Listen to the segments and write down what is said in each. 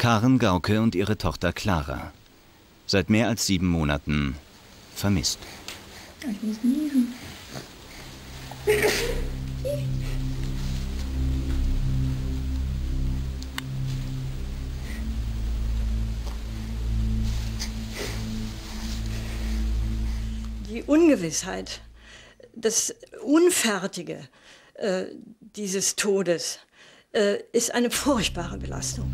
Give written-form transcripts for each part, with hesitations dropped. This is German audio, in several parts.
Karen Gauke und ihre Tochter Clara. Seit mehr als 7 Monaten vermisst. Ich muss niesen. Die Ungewissheit, das Unfertige dieses Todes ist eine furchtbare Belastung.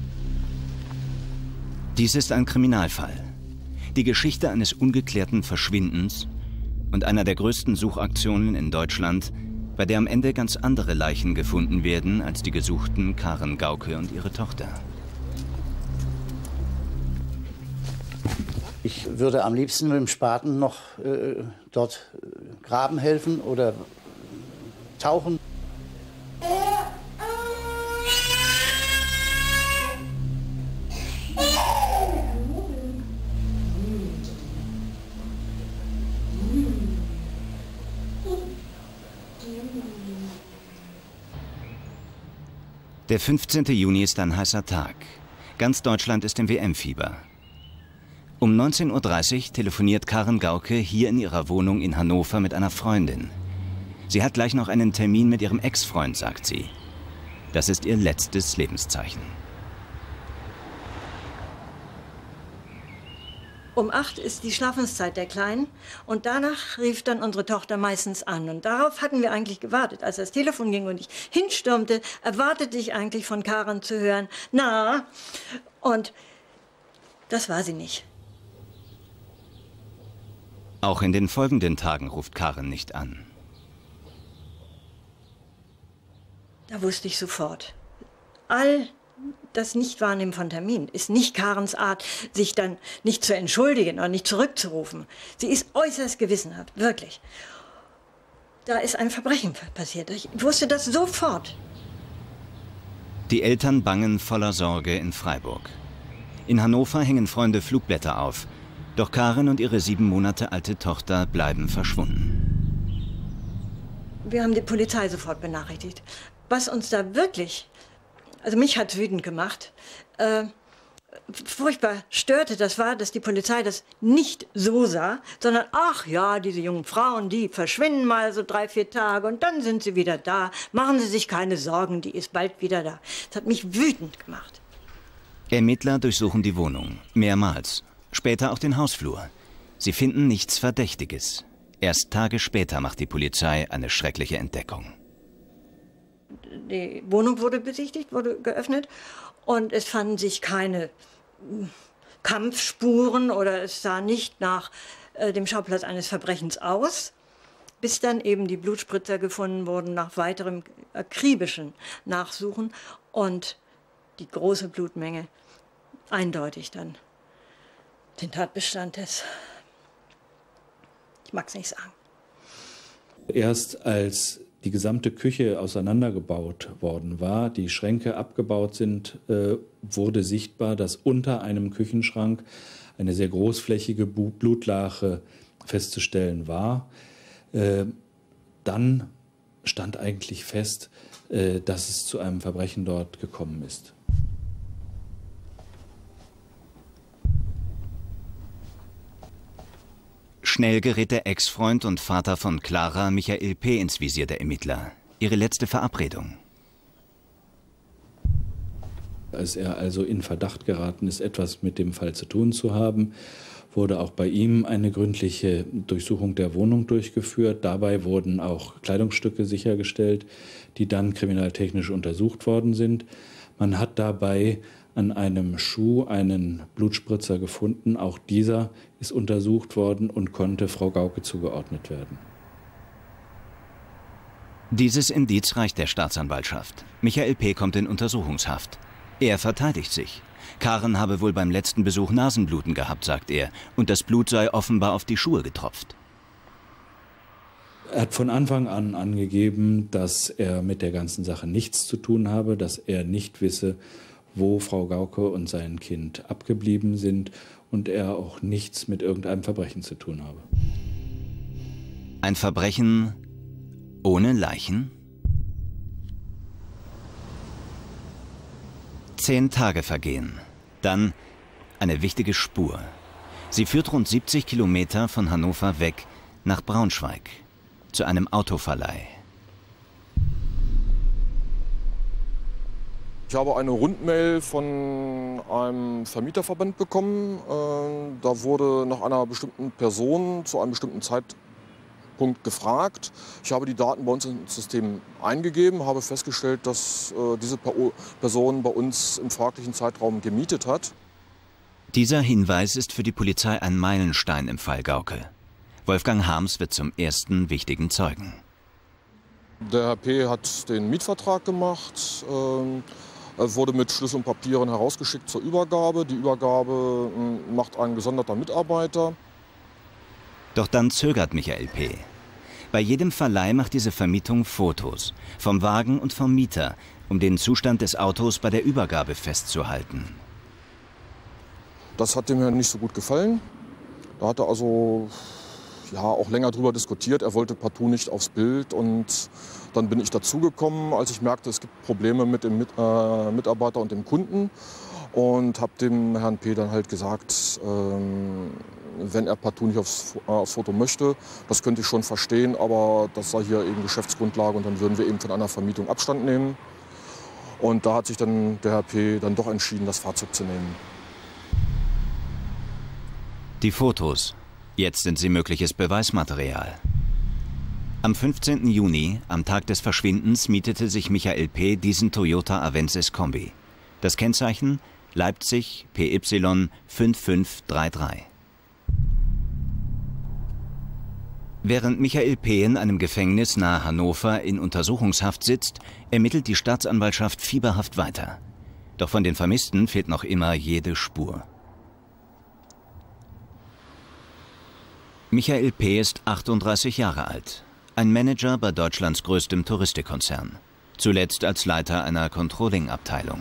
Dies ist ein Kriminalfall. Die Geschichte eines ungeklärten Verschwindens und einer der größten Suchaktionen in Deutschland, bei der am Ende ganz andere Leichen gefunden werden als die gesuchten Karen Gauke und ihre Tochter. Ich würde am liebsten mit dem Spaten noch dort graben helfen oder tauchen. Der 15. Juni ist ein heißer Tag. Ganz Deutschland ist im WM-Fieber. Um 19:30 Uhr telefoniert Karen Gauke hier in ihrer Wohnung in Hannover mit einer Freundin. Sie hat gleich noch einen Termin mit ihrem Ex-Freund, sagt sie. Das ist ihr letztes Lebenszeichen. Um 8 ist die Schlafenszeit der Kleinen und danach rief dann unsere Tochter meistens an. Und darauf hatten wir eigentlich gewartet. Als das Telefon ging und ich hinstürmte, erwartete ich eigentlich von Karen zu hören, na, und das war sie nicht. Auch in den folgenden Tagen ruft Karen nicht an. Da wusste ich sofort, all das Nichtwahrnehmen von Terminen ist nicht Karens Art, sich dann nicht zu entschuldigen oder nicht zurückzurufen. Sie ist äußerst gewissenhaft, wirklich. Da ist ein Verbrechen passiert. Ich wusste das sofort. Die Eltern bangen voller Sorge in Freiburg. In Hannover hängen Freunde Flugblätter auf. Doch Karen und ihre 7 Monate alte Tochter bleiben verschwunden. Wir haben die Polizei sofort benachrichtigt. Was uns da wirklich, also mich hat es wütend gemacht, furchtbar störte, das war, dass die Polizei das nicht so sah, sondern, ach ja, diese jungen Frauen, die verschwinden mal so 3, 4 Tage und dann sind sie wieder da. Machen Sie sich keine Sorgen, die ist bald wieder da. Das hat mich wütend gemacht. Ermittler durchsuchen die Wohnung, mehrmals. Später auch den Hausflur. Sie finden nichts Verdächtiges. Erst Tage später macht die Polizei eine schreckliche Entdeckung. Die Wohnung wurde besichtigt, wurde geöffnet und es fanden sich keine Kampfspuren oder es sah nicht nach dem Schauplatz eines Verbrechens aus, bis dann eben die Blutspritzer gefunden wurden nach weiterem akribischen Nachsuchen und die große Blutmenge eindeutig dann den Tatbestand des, ich mag es nicht sagen. Erst als die gesamte Küche auseinandergebaut worden war, die Schränke abgebaut sind, wurde sichtbar, dass unter einem Küchenschrank eine sehr großflächige Blutlache festzustellen war. Dann stand eigentlich fest, dass es zu einem Verbrechen dort gekommen ist. Schnell gerät der Ex-Freund und Vater von Clara, Michael P., ins Visier der Ermittler. Ihre letzte Verabredung. Als er also in Verdacht geraten ist, etwas mit dem Fall zu tun zu haben, wurde auch bei ihm eine gründliche Durchsuchung der Wohnung durchgeführt. Dabei wurden auch Kleidungsstücke sichergestellt, die dann kriminaltechnisch untersucht worden sind. Man hat dabei an einem Schuh einen Blutspritzer gefunden. Auch dieser ist untersucht worden und konnte Frau Gauke zugeordnet werden. Dieses Indiz reicht der Staatsanwaltschaft. Michael P. kommt in Untersuchungshaft. Er verteidigt sich. Karen habe wohl beim letzten Besuch Nasenbluten gehabt, sagt er, und das Blut sei offenbar auf die Schuhe getropft. Er hat von Anfang an angegeben, dass er mit der ganzen Sache nichts zu tun habe, dass er nicht wisse, wo Frau Gauke und sein Kind abgeblieben sind und er auch nichts mit irgendeinem Verbrechen zu tun habe. Ein Verbrechen ohne Leichen? 10 Tage vergehen. Dann eine wichtige Spur. Sie führt rund 70 Kilometer von Hannover weg nach Braunschweig, zu einem Autoverleih. Ich habe eine Rundmail von einem Vermieterverband bekommen. Da wurde nach einer bestimmten Person zu einem bestimmten Zeitpunkt gefragt. Ich habe die Daten bei uns ins System eingegeben, habe festgestellt, dass diese Person bei uns im fraglichen Zeitraum gemietet hat. Dieser Hinweis ist für die Polizei ein Meilenstein im Fall Gauke. Wolfgang Harms wird zum ersten wichtigen Zeugen. Der Herr P. hat den Mietvertrag gemacht. Er wurde mit Schlüssel und Papieren herausgeschickt zur Übergabe. Die Übergabe macht ein gesonderter Mitarbeiter. Doch dann zögert Michael P. Bei jedem Verleih macht diese Vermietung Fotos vom Wagen und vom Mieter, um den Zustand des Autos bei der Übergabe festzuhalten. Das hat dem Herrn nicht so gut gefallen. Da hat er also auch länger drüber diskutiert. Er wollte partout nicht aufs Bild. Und dann bin ich dazugekommen, als ich merkte, es gibt Probleme mit dem Mitarbeiter und dem Kunden. Und habe dem Herrn P. dann halt gesagt, wenn er partout nicht aufs Foto möchte, das könnte ich schon verstehen, aber das sei hier eben Geschäftsgrundlage und dann würden wir eben von einer Vermietung Abstand nehmen. Und da hat sich dann der Herr P. dann doch entschieden, das Fahrzeug zu nehmen. Die Fotos. Jetzt sind sie mögliches Beweismaterial. Am 15. Juni, am Tag des Verschwindens, mietete sich Michael P. diesen Toyota Avensis Kombi. Das Kennzeichen Leipzig PY 5533. Während Michael P. in einem Gefängnis nahe Hannover in Untersuchungshaft sitzt, ermittelt die Staatsanwaltschaft fieberhaft weiter. Doch von den Vermissten fehlt noch immer jede Spur. Michael P. ist 38 Jahre alt, ein Manager bei Deutschlands größtem Touristikkonzern, zuletzt als Leiter einer Controlling-Abteilung.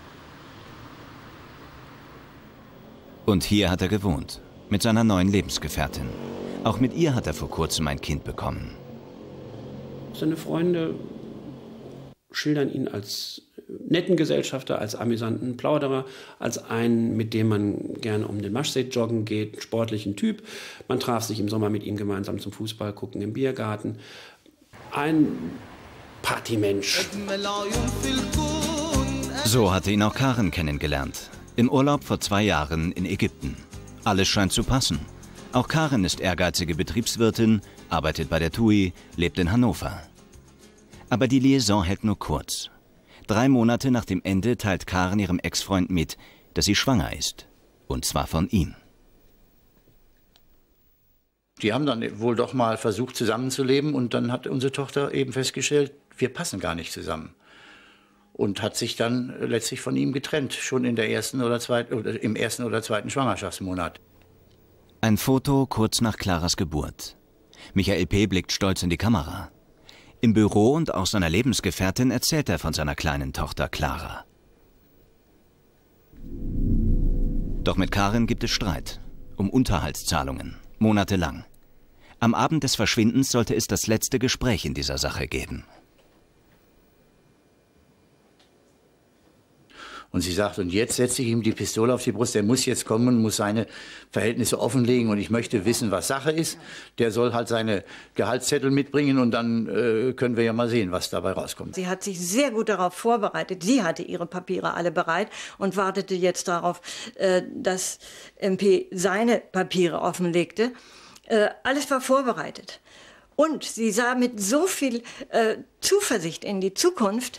Und hier hat er gewohnt, mit seiner neuen Lebensgefährtin. Auch mit ihr hat er vor kurzem ein Kind bekommen. Seine Freunde schildern ihn als netten Gesellschafter, als amüsanten Plauderer, als einen, mit dem man gerne um den Maschsee joggen geht, sportlichen Typ. Man traf sich im Sommer mit ihm gemeinsam zum Fußball gucken im Biergarten. Ein Partymensch. So hatte ihn auch Karen kennengelernt. Im Urlaub vor 2 Jahren in Ägypten. Alles scheint zu passen. Auch Karen ist ehrgeizige Betriebswirtin, arbeitet bei der TUI, lebt in Hannover. Aber die Liaison hält nur kurz. 3 Monate nach dem Ende teilt Karen ihrem Ex-Freund mit, dass sie schwanger ist. Und zwar von ihm. Die haben dann wohl doch mal versucht zusammenzuleben und dann hat unsere Tochter eben festgestellt, wir passen gar nicht zusammen. Und hat sich dann letztlich von ihm getrennt, schon in der im ersten oder zweiten Schwangerschaftsmonat. Ein Foto kurz nach Claras Geburt. Michael P. blickt stolz in die Kamera. Im Büro und auch seiner Lebensgefährtin erzählt er von seiner kleinen Tochter Clara. Doch mit Karen gibt es Streit. Um Unterhaltszahlungen. Monatelang. Am Abend des Verschwindens sollte es das letzte Gespräch in dieser Sache geben. Und sie sagt, und jetzt setze ich ihm die Pistole auf die Brust, der muss jetzt kommen und muss seine Verhältnisse offenlegen und ich möchte wissen, was Sache ist. Der soll halt seine Gehaltszettel mitbringen und dann können wir ja mal sehen, was dabei rauskommt. Sie hat sich sehr gut darauf vorbereitet. Sie hatte ihre Papiere alle bereit und wartete jetzt darauf, dass MP seine Papiere offenlegte. Alles war vorbereitet. Und sie sah mit so viel Zuversicht in die Zukunft.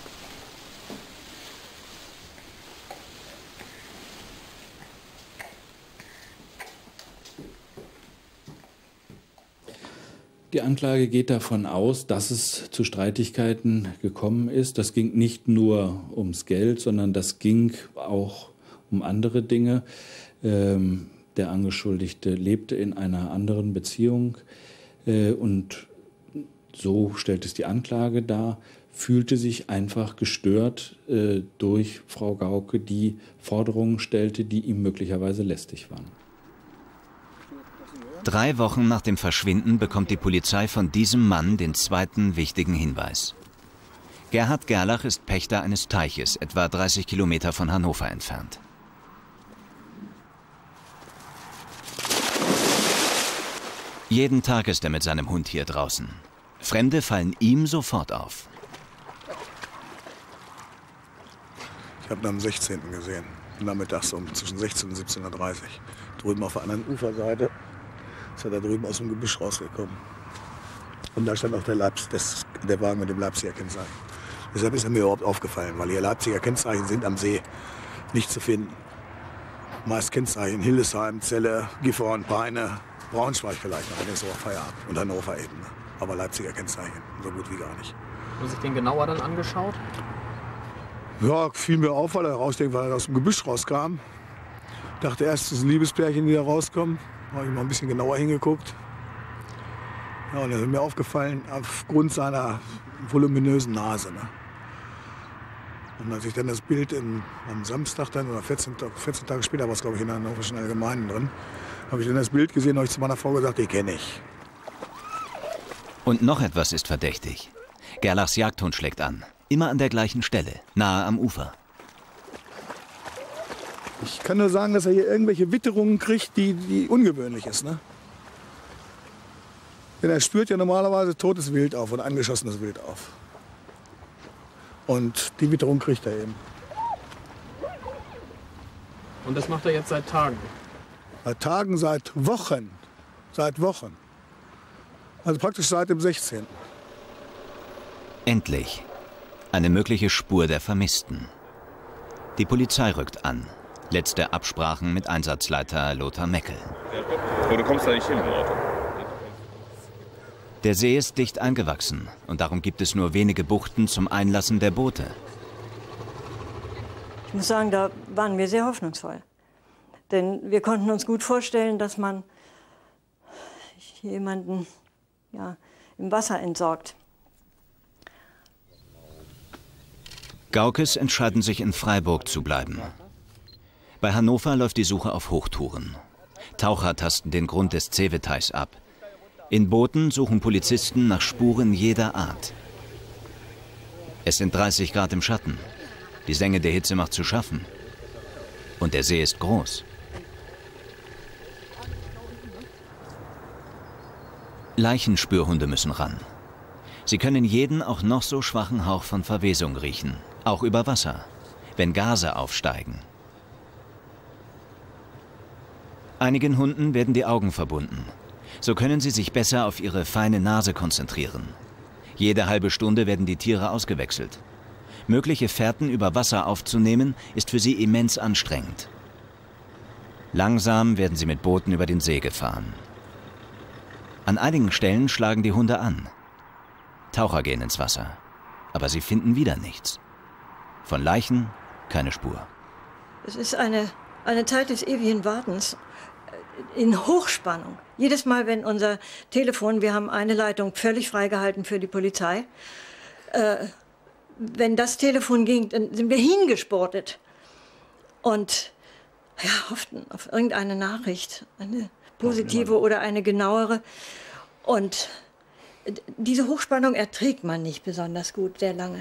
Die Anklage geht davon aus, dass es zu Streitigkeiten gekommen ist. Das ging nicht nur ums Geld, sondern das ging auch um andere Dinge. Der Angeschuldigte lebte in einer anderen Beziehung und so stellt es die Anklage dar, fühlte sich einfach gestört durch Frau Gauke, die Forderungen stellte, die ihm möglicherweise lästig waren. 3 Wochen nach dem Verschwinden bekommt die Polizei von diesem Mann den zweiten wichtigen Hinweis. Gerhard Gerlach ist Pächter eines Teiches, etwa 30 Kilometer von Hannover entfernt. Jeden Tag ist er mit seinem Hund hier draußen. Fremde fallen ihm sofort auf. Ich habe ihn am 16. gesehen, nachmittags zwischen 16 und 17:30 Uhr. Drüben auf der anderen Uferseite ist er da drüben aus dem Gebüsch rausgekommen. Und da stand auch der Wagen mit dem Leipziger Kennzeichen. Deshalb ist er mir überhaupt aufgefallen, weil hier Leipziger Kennzeichen sind am See nicht zu finden. Meist Kennzeichen Hildesheim, Celle, Gifhorn, Peine, Braunschweig vielleicht, aber dann ist auch Feierabend. Und Hannover eben. Aber Leipziger Kennzeichen so gut wie gar nicht. Haben Sie sich den genauer dann angeschaut? Ja, fiel mir auf, weil er aus dem Gebüsch rauskam. Dachte erst, es ist ein Liebespärchen, die da rauskommen. Habe ich mal ein bisschen genauer hingeguckt. Ja, und das ist mir aufgefallen, aufgrund seiner voluminösen Nase. Ne? Und als ich dann das Bild am Samstag dann, oder 14 Tage später war es, glaube ich, in der Hannoverschen Allgemeinen drin, habe ich dann das Bild gesehen und habe ich zu meiner Frau gesagt, die kenne ich. Und noch etwas ist verdächtig. Gerlachs Jagdhund schlägt an. Immer an der gleichen Stelle, nahe am Ufer. Ich kann nur sagen, dass er hier irgendwelche Witterungen kriegt, die ungewöhnlich ist. Ne? Denn er spürt ja normalerweise totes Wild auf oder angeschossenes Wild auf. Und die Witterung kriegt er eben. Und das macht er jetzt seit Tagen? Seit Tagen, seit Wochen. Seit Wochen. Also praktisch seit dem 16. Endlich. Eine mögliche Spur der Vermissten. Die Polizei rückt an. Letzte Absprachen mit Einsatzleiter Lothar Meckel. Du kommst da nicht hin, Leute. Der See ist dicht eingewachsen und darum gibt es nur wenige Buchten zum Einlassen der Boote. Ich muss sagen, da waren wir sehr hoffnungsvoll. Denn wir konnten uns gut vorstellen, dass man jemanden im Wasser entsorgt. Gaukes entscheiden sich, in Freiburg zu bleiben. Bei Hannover läuft die Suche auf Hochtouren. Taucher tasten den Grund des Zeveteichs ab. In Booten suchen Polizisten nach Spuren jeder Art. Es sind 30 Grad im Schatten. Die Senge der Hitze macht zu schaffen. Und der See ist groß. Leichenspürhunde müssen ran. Sie können jeden auch noch so schwachen Hauch von Verwesung riechen. Auch über Wasser, wenn Gase aufsteigen. Einigen Hunden werden die Augen verbunden. So können sie sich besser auf ihre feine Nase konzentrieren. Jede halbe Stunde werden die Tiere ausgewechselt. Mögliche Fährten über Wasser aufzunehmen, ist für sie immens anstrengend. Langsam werden sie mit Booten über den See gefahren. An einigen Stellen schlagen die Hunde an. Taucher gehen ins Wasser, aber sie finden wieder nichts. Von Leichen keine Spur. Es ist eine Zeit des ewigen Wartens in Hochspannung. Jedes Mal, wenn unser Telefon, wir haben eine Leitung völlig freigehalten für die Polizei, wenn das Telefon ging, dann sind wir hingesportet und hofften auf irgendeine Nachricht, eine positive oder eine genauere. Und diese Hochspannung erträgt man nicht besonders gut, sehr lange.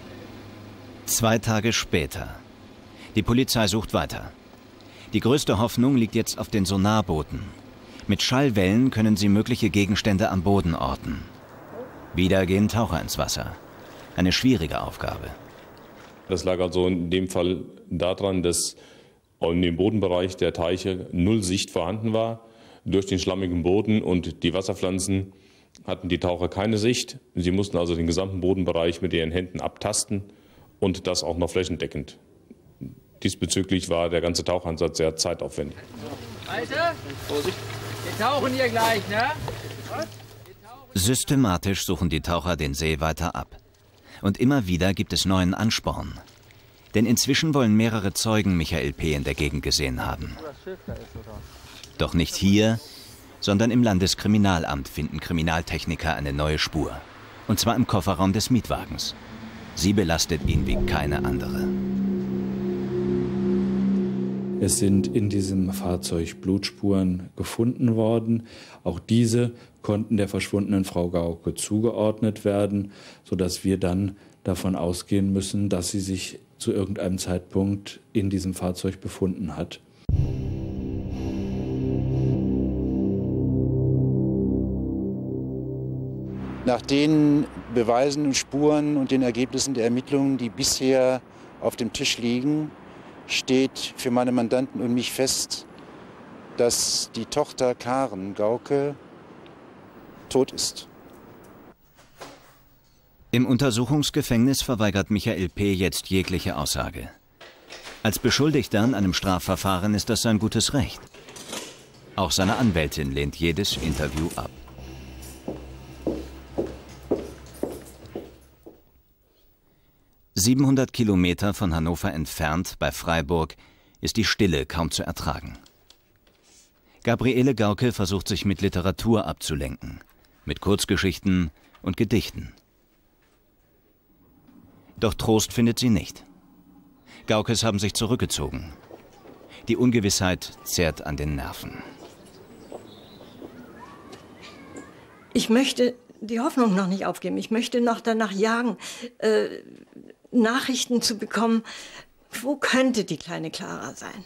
2 Tage später. Die Polizei sucht weiter. Die größte Hoffnung liegt jetzt auf den Sonarbooten. Mit Schallwellen können sie mögliche Gegenstände am Boden orten. Wieder gehen Taucher ins Wasser. Eine schwierige Aufgabe. Das lag also in dem Fall daran, dass in dem Bodenbereich der Teiche null Sicht vorhanden war. Durch den schlammigen Boden und die Wasserpflanzen hatten die Taucher keine Sicht. Sie mussten also den gesamten Bodenbereich mit ihren Händen abtasten und das auch noch flächendeckend. Diesbezüglich war der ganze Tauchansatz sehr zeitaufwendig. Alter, Vorsicht, wir tauchen hier gleich, ne? Systematisch suchen die Taucher den See weiter ab. Und immer wieder gibt es neuen Ansporn. Denn inzwischen wollen mehrere Zeugen Michael P. in der Gegend gesehen haben. Doch nicht hier, sondern im Landeskriminalamt finden Kriminaltechniker eine neue Spur. Und zwar im Kofferraum des Mietwagens. Sie belastet ihn wie keine andere. Es sind in diesem Fahrzeug Blutspuren gefunden worden. Auch diese konnten der verschwundenen Frau Gauke zugeordnet werden, sodass wir dann davon ausgehen müssen, dass sie sich zu irgendeinem Zeitpunkt in diesem Fahrzeug befunden hat. Nach den Beweisen und Spuren und den Ergebnissen der Ermittlungen, die bisher auf dem Tisch liegen, steht für meine Mandanten und mich fest, dass die Tochter Karen Gauke tot ist. Im Untersuchungsgefängnis verweigert Michael P. jetzt jegliche Aussage. Als Beschuldigter an einem Strafverfahren ist das sein gutes Recht. Auch seine Anwältin lehnt jedes Interview ab. ...700 Kilometer von Hannover entfernt, bei Freiburg, ist die Stille kaum zu ertragen. Gabriele Gauke versucht sich mit Literatur abzulenken, mit Kurzgeschichten und Gedichten. Doch Trost findet sie nicht. Gaukes haben sich zurückgezogen. Die Ungewissheit zehrt an den Nerven. Ich möchte die Hoffnung noch nicht aufgeben. Ich möchte noch danach jagen, Nachrichten zu bekommen, wo könnte die kleine Clara sein?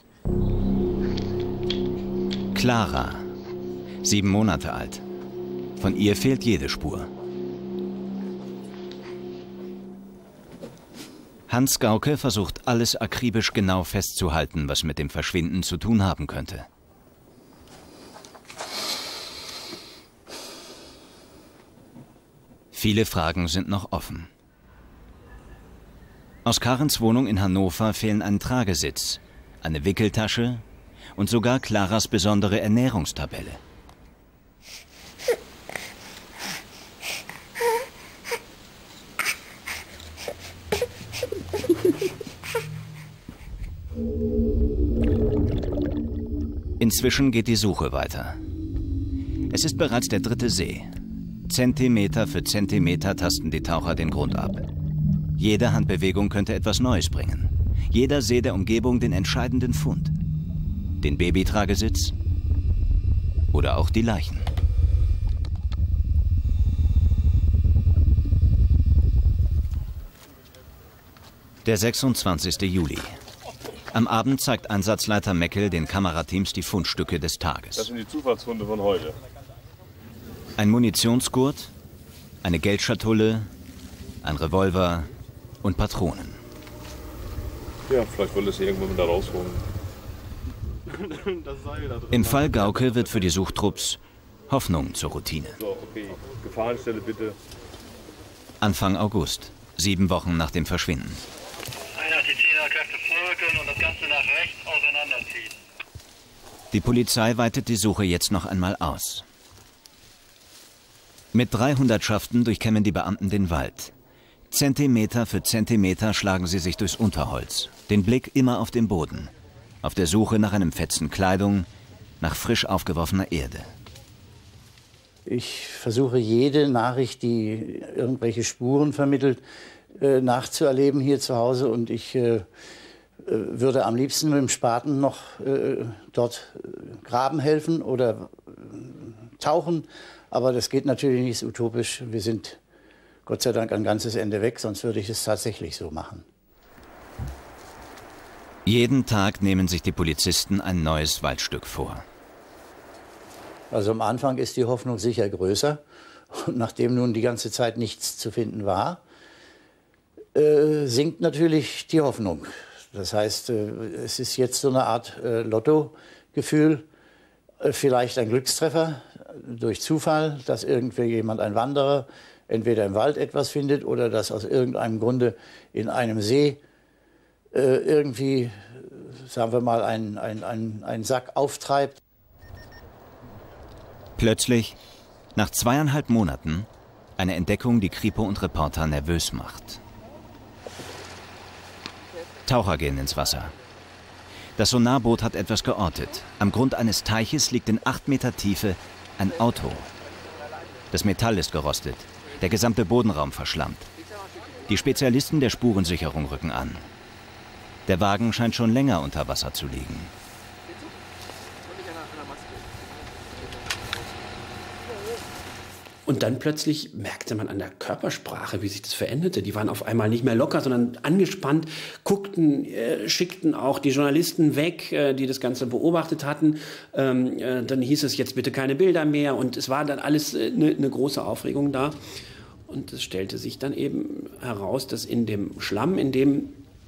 Clara, 7 Monate alt. Von ihr fehlt jede Spur. Hans Gauke versucht alles akribisch genau festzuhalten, was mit dem Verschwinden zu tun haben könnte. Viele Fragen sind noch offen. Aus Karens Wohnung in Hannover fehlen ein Tragesitz, eine Wickeltasche und sogar Claras besondere Ernährungstabelle. Inzwischen geht die Suche weiter. Es ist bereits der 3. See. Zentimeter für Zentimeter tasten die Taucher den Grund ab. Jede Handbewegung könnte etwas Neues bringen. Jeder See der Umgebung den entscheidenden Fund. Den Babytragesitz oder auch die Leichen. Der 26. Juli. Am Abend zeigt Einsatzleiter Meckel den Kamerateams die Fundstücke des Tages. Das sind die Zufallsfunde von heute. Ein Munitionsgurt, eine Geldschatulle, ein Revolver und Patronen. Ja, vielleicht wollte sie irgendwann wieder rausholen. Im Fall Gauke wird für die Suchtrupps Hoffnung zur Routine. So, okay. Gefahrenstelle bitte. Anfang August, 7 Wochen nach dem Verschwinden. Die 10er Kräfte vorrücken und das Ganze nach rechts auseinanderziehen. Die Polizei weitet die Suche jetzt noch einmal aus. Mit 3 Hundertschaften durchkämmen die Beamten den Wald. Zentimeter für Zentimeter schlagen sie sich durchs Unterholz, den Blick immer auf den Boden, auf der Suche nach einem Fetzen Kleidung, nach frisch aufgeworfener Erde. Ich versuche jede Nachricht, die irgendwelche Spuren vermittelt, nachzuerleben hier zu Hause, und ich würde am liebsten mit dem Spaten noch dort graben helfen oder tauchen, aber das geht natürlich nicht, ist utopisch. Wir sind Gott sei Dank ein ganzes Ende weg, sonst würde ich es tatsächlich so machen. Jeden Tag nehmen sich die Polizisten ein neues Waldstück vor. Also am Anfang ist die Hoffnung sicher größer, und nachdem nun die ganze Zeit nichts zu finden war, sinkt natürlich die Hoffnung. Das heißt, es ist jetzt so eine Art Lotto-Gefühl, vielleicht ein Glückstreffer durch Zufall, dass jemand, ein Wanderer, entweder im Wald etwas findet oder dass aus irgendeinem Grunde in einem See irgendwie, sagen wir mal, ein Sack auftreibt. Plötzlich, nach 2,5 Monaten, eine Entdeckung, die Kripo und Reporter nervös macht. Taucher gehen ins Wasser. Das Sonarboot hat etwas geortet. Am Grund eines Teiches liegt in 8 Meter Tiefe ein Auto. Das Metall ist gerostet, der gesamte Bodenraum verschlammt. Die Spezialisten der Spurensicherung rücken an. Der Wagen scheint schon länger unter Wasser zu liegen. Und dann plötzlich merkte man an der Körpersprache, wie sich das veränderte. Die waren auf einmal nicht mehr locker, sondern angespannt, guckten, schickten auch die Journalisten weg, die das Ganze beobachtet hatten. Dann hieß es jetzt bitte keine Bilder mehr und es war dann alles eine große Aufregung da. Und es stellte sich dann eben heraus, dass in dem Schlamm, in dem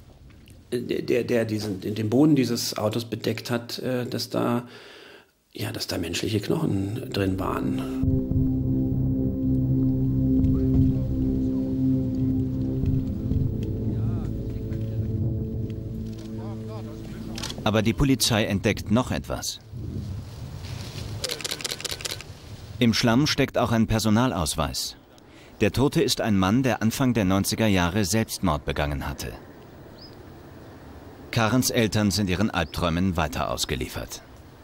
den Boden dieses Autos bedeckt hat, dass da menschliche Knochen drin waren. Aber die Polizei entdeckt noch etwas. Im Schlamm steckt auch ein Personalausweis. Der Tote ist ein Mann, der Anfang der 90er Jahre Selbstmord begangen hatte. Karens Eltern sind ihren Albträumen weiter ausgeliefert.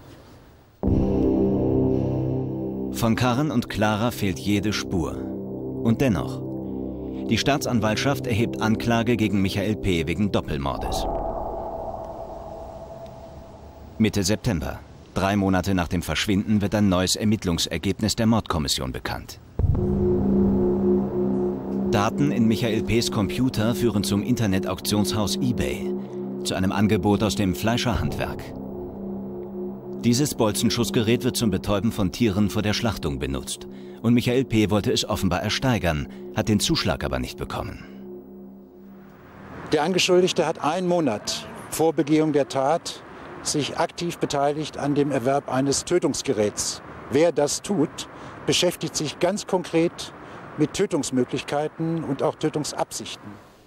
Von Karen und Clara fehlt jede Spur. Und dennoch, die Staatsanwaltschaft erhebt Anklage gegen Michael P. wegen Doppelmordes. Mitte September, 3 Monate nach dem Verschwinden, wird ein neues Ermittlungsergebnis der Mordkommission bekannt. Daten in Michael P.'s Computer führen zum Internetauktionshaus eBay, zu einem Angebot aus dem Fleischerhandwerk. Dieses Bolzenschussgerät wird zum Betäuben von Tieren vor der Schlachtung benutzt. Und Michael P. wollte es offenbar ersteigern, hat den Zuschlag aber nicht bekommen. Der Angeschuldigte hat 1 Monat vor Begehung der Tat sich aktiv beteiligt an dem Erwerb eines Tötungsgeräts. Wer das tut, beschäftigt sich ganz konkret mit Tötungsmöglichkeiten und auch Tötungsabsichten.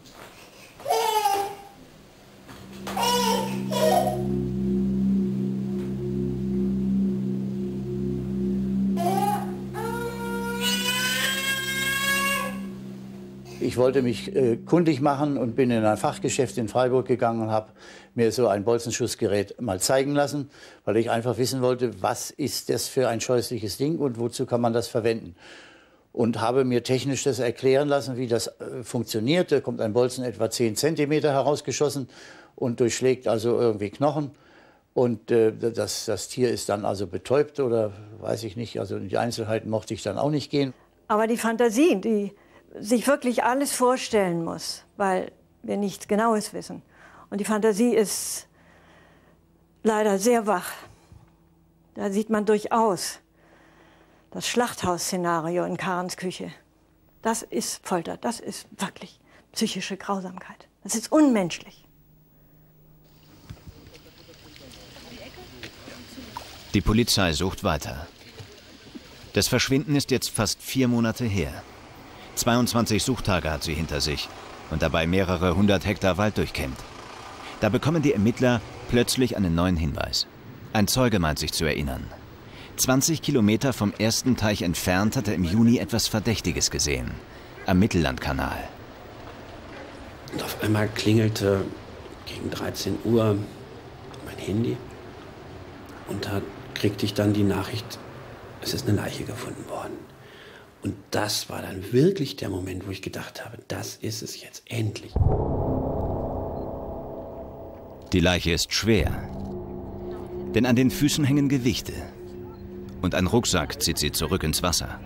Ich wollte mich kundig machen und bin in ein Fachgeschäft in Freiburg gegangen und habe mir so ein Bolzenschussgerät mal zeigen lassen, weil ich einfach wissen wollte, was ist das für ein scheußliches Ding und wozu kann man das verwenden. Und habe mir technisch das erklären lassen, wie das funktioniert. Da kommt ein Bolzen etwa 10 Zentimeter herausgeschossen und durchschlägt also irgendwie Knochen. Und das Tier ist dann also betäubt oder weiß ich nicht. Also in die Einzelheiten mochte ich dann auch nicht gehen. Aber die Fantasie, die sich wirklich alles vorstellen muss, weil wir nichts Genaues wissen. Und die Fantasie ist leider sehr wach. Da sieht man durchaus das Schlachthausszenario in Karens Küche. Das ist Folter, das ist wirklich psychische Grausamkeit. Das ist unmenschlich. Die Polizei sucht weiter. Das Verschwinden ist jetzt fast 4 Monate her. 22 Suchtage hat sie hinter sich und dabei mehrere 100 Hektar Wald durchkämmt. Da bekommen die Ermittler plötzlich einen neuen Hinweis. Ein Zeuge meint sich zu erinnern. 20 Kilometer vom ersten Teich entfernt hat er im Juni etwas Verdächtiges gesehen. Am Mittellandkanal. Und auf einmal klingelte gegen 13 Uhr mein Handy. Und da kriegte ich dann die Nachricht, es ist eine Leiche gefunden worden. Und das war dann wirklich der Moment, wo ich gedacht habe, das ist es jetzt endlich. Die Leiche ist schwer, denn an den Füßen hängen Gewichte. Und ein Rucksack zieht sie zurück ins Wasser.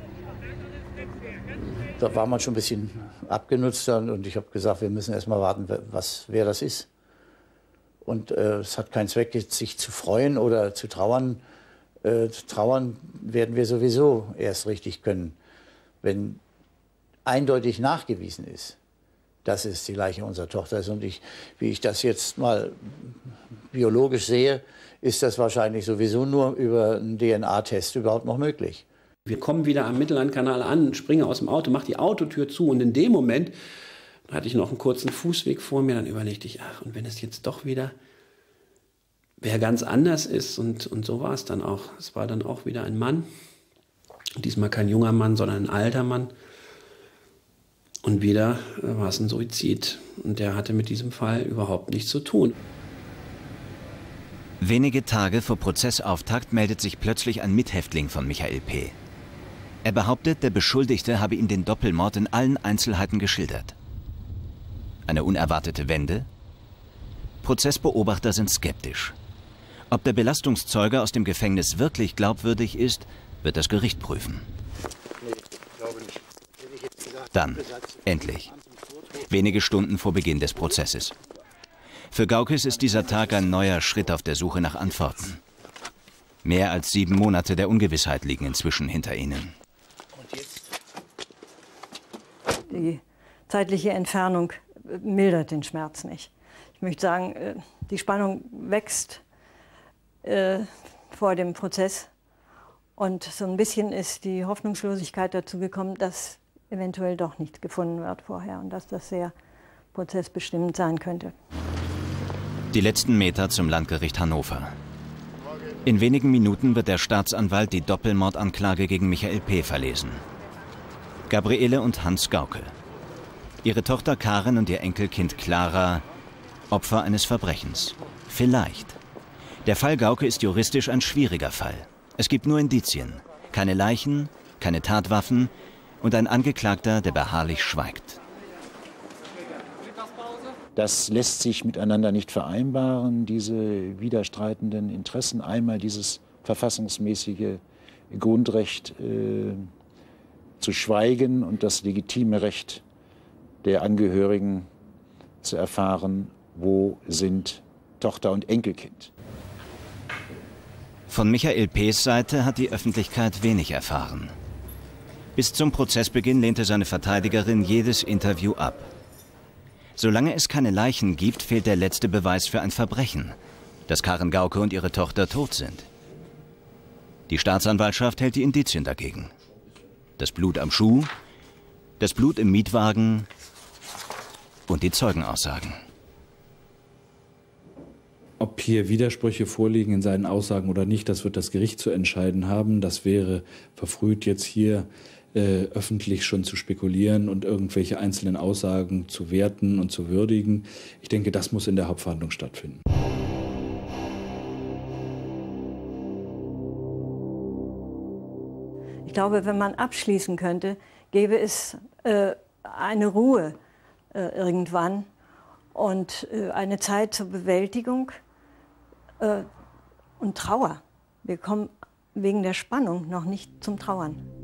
Da war man schon ein bisschen abgenutzt dann und ich habe gesagt, wir müssen erst mal warten, wer das ist. Und es hat keinen Zweck, sich zu freuen oder zu trauern. Trauern werden wir sowieso erst richtig können, wenn eindeutig nachgewiesen ist, dass es die Leiche unserer Tochter ist. Und wie ich das jetzt mal biologisch sehe, ist das wahrscheinlich sowieso nur über einen DNA-Test überhaupt noch möglich. Wir kommen wieder am Mittellandkanal an, springen aus dem Auto, mach die Autotür zu und in dem Moment hatte ich noch einen kurzen Fußweg vor mir, dann überlegte ich, ach, und wenn es jetzt doch wieder wer ganz anders ist und so war es dann auch. Es war dann auch wieder ein Mann, diesmal kein junger Mann, sondern ein alter Mann. Und wieder war es ein Suizid und der hatte mit diesem Fall überhaupt nichts zu tun. Wenige Tage vor Prozessauftakt meldet sich plötzlich ein Mithäftling von Michael P. Er behauptet, der Beschuldigte habe ihm den Doppelmord in allen Einzelheiten geschildert. Eine unerwartete Wende? Prozessbeobachter sind skeptisch. Ob der Belastungszeuge aus dem Gefängnis wirklich glaubwürdig ist, wird das Gericht prüfen. Dann, endlich. Wenige Stunden vor Beginn des Prozesses. Für Gaukes ist dieser Tag ein neuer Schritt auf der Suche nach Antworten. Mehr als 7 Monate der Ungewissheit liegen inzwischen hinter ihnen. Die zeitliche Entfernung mildert den Schmerz nicht. Ich möchte sagen, die Spannung wächst vor dem Prozess. Und so ein bisschen ist die Hoffnungslosigkeit dazu gekommen, dass eventuell doch nichts gefunden wird vorher und dass das sehr prozessbestimmend sein könnte. Die letzten Meter zum Landgericht Hannover. In wenigen Minuten wird der Staatsanwalt die Doppelmordanklage gegen Michael P. verlesen. Gabriele und Hans Gauke. Ihre Tochter Karen und ihr Enkelkind Clara, Opfer eines Verbrechens. Vielleicht. Der Fall Gauke ist juristisch ein schwieriger Fall. Es gibt nur Indizien, keine Leichen, keine Tatwaffen und ein Angeklagter, der beharrlich schweigt. Das lässt sich miteinander nicht vereinbaren, diese widerstreitenden Interessen. Einmal dieses verfassungsmäßige Grundrecht zu schweigen und das legitime Recht der Angehörigen zu erfahren, wo sind Tochter und Enkelkind. Von Michael P.'s Seite hat die Öffentlichkeit wenig erfahren. Bis zum Prozessbeginn lehnte seine Verteidigerin jedes Interview ab. Solange es keine Leichen gibt, fehlt der letzte Beweis für ein Verbrechen, dass Karen Gauke und ihre Tochter tot sind. Die Staatsanwaltschaft hält die Indizien dagegen. Das Blut am Schuh, das Blut im Mietwagen und die Zeugenaussagen. Ob hier Widersprüche vorliegen in seinen Aussagen oder nicht, das wird das Gericht zu entscheiden haben. Das wäre verfrüht, jetzt hier öffentlich schon zu spekulieren und irgendwelche einzelnen Aussagen zu werten und zu würdigen. Ich denke, das muss in der Hauptverhandlung stattfinden. Ich glaube, wenn man abschließen könnte, gäbe es eine Ruhe irgendwann und eine Zeit zur Bewältigung und Trauer. Wir kommen wegen der Spannung noch nicht zum Trauern.